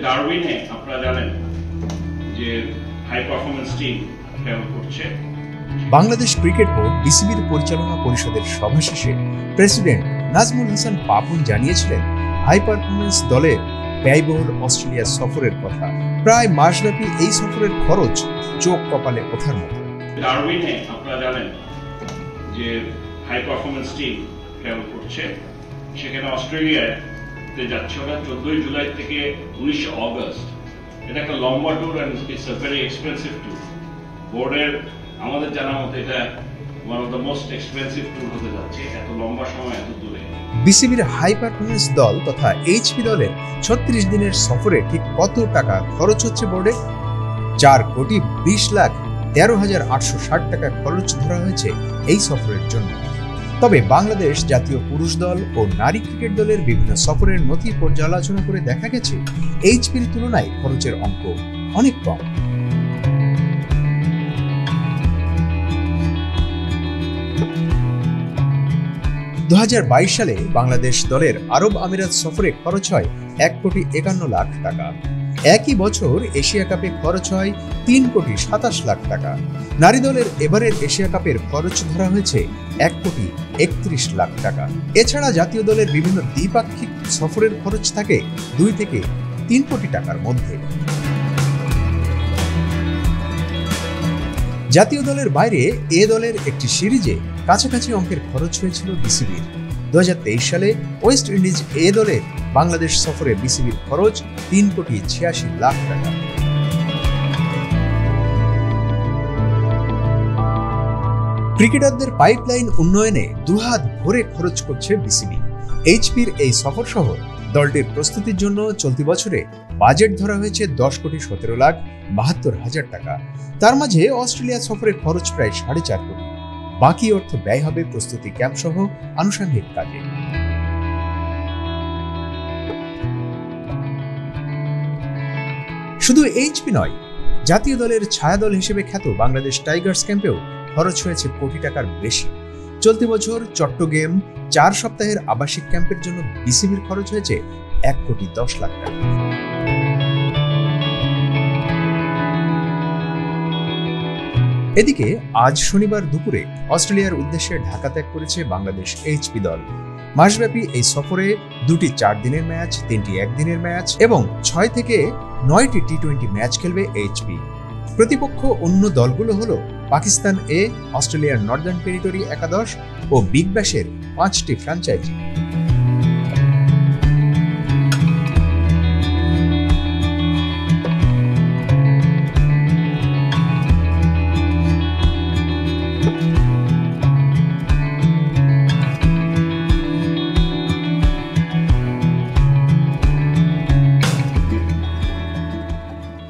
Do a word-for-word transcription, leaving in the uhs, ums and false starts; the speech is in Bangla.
ডারউইনে আপনারা জানেন যে হাই পারফরম্যান্স টিম খেলা করছে। বাংলাদেশ ক্রিকেট বোর্ড বিসিবির পরিচালনা পরিষদের সভা শেষে প্রেসিডেন্ট নাজমুল হাসান পাপন জানিয়েছিলেন হাই পারফরম্যান্স দলের ব্যয়বহুল অস্ট্রেলিয়া সফরের কথা। প্রায় মাসব্যাপী এই সফরের খরচ চোখ কপালে ওঠার মতো। ডারউইনে আপনারা জানেন যে হাই পারফরম্যান্স টিম খেলা করছে, সেখানে অস্ট্রেলিয়ায় যাচ্ছে ওরা চোদ্দই জুলাই থেকে উনিশে অগস্ট। এটা একটা লম্বা tour and it's a very expensive tour. বোর্ডের আমাদের জানা মতো এটা one of the most expensive tour হতে যাচ্ছে, এত লম্বা সময় এত দূরে। বিসিবির হাই পারফরম্যান্স দল তথা এইচপি দলের ছত্রিশ দিনের সফরে ঠিক কত টাকা খরচ হচ্ছে বোর্ডে? চার কোটি বিশ লাখ তেরো হাজার আটশো ষাট টাকা খরচ ধরা হয়েছে এই সফরের জন্য। তবে বাংলাদেশ জাতীয় পুরুষ দল ও নারী ক্রিকেট দলের বিভিন্ন সফরের নথি পর্যালোচনা করে দেখা গেছে এইচপির তুলনায় খরচের অঙ্ক অনেক কম। দু হাজার বাইশ সালে বাংলাদেশ দলের আরব আমিরাত সফরে খরচ হয় এক কোটি একান্ন লাখ টাকা। একই বছর এশিয়া কাপে খরচ হয় তিন কোটি সাতাশ লাখ টাকা। নারী দলের এবারের এশিয়া কাপের খরচ ধরা হয়েছে এক কোটি একত্রিশ লাখ টাকা। এছাড়া জাতীয় দলের বিভিন্ন দ্বিপাক্ষিক সফরের খরচ থাকে দুই থেকে তিন কোটি টাকার মধ্যে। জাতীয় দলের বাইরে এ দলের একটি সিরিজে কাছাকাছি অঙ্কের খরচ হয়েছিল বিসিবির। দু হাজার তেইশ সালে ওয়েস্ট ইন্ডিজ এ দলের বাংলাদেশ সফরে বিসিবির খরচ তিন কোটি ছিয়াশি লাখ টাকা। ক্রিকেটারদের পাইপলাইন উন্নয়নে দুহাত ভরে খরচ করছে বিসিবি। এইচপির এই সফর সহ দলটির প্রস্তুতির জন্য চলতি বছরে বাজেট ধরা হয়েছে দশ কোটি সতেরো লাখ বাহাত্তর হাজার টাকা। তার মাঝে অস্ট্রেলিয়া সফরের খরচ প্রায় সাড়ে চার কোটি। বাকি অর্থ ব্যয় হবে প্রস্তুতি ক্যাম্প সহ আনুষঙ্গিক কাজে। শুধু এইচপি নয়, জাতীয় দলের ছায়াদল হিসেবে খ্যাত বাংলাদেশ টাইগার্স ক্যাম্পেও খরচ হয়েছে কোটি টাকার বেশি। চলতি বছর চট্টগ্রাম চার সপ্তাহের আবাসিক ক্যাম্পের জন্য বিসিবির খরচ হয়েছে এক কোটি দশ লাখ টাকা। এদিকে আজ শনিবার দুপুরে অস্ট্রেলিয়ার উদ্দেশ্যে ঢাকা ত্যাগ করেছে বাংলাদেশ এইচপি দল। মাসব্যাপী এই সফরে দুটি চার দিনের ম্যাচ, তিনটি একদিনের ম্যাচ এবং ছয় থেকে নয়টি টি টোয়েন্টি ম্যাচ খেলবে এইচপি। প্রতিপক্ষ অন্য দলগুলো হলো পাকিস্তান এ, অস্ট্রেলিয়ার নর্দার্ন টেরিটরি একাদশ ও বিগ ব্যাশের পাঁচটি ফ্র্যাঞ্চাইজি।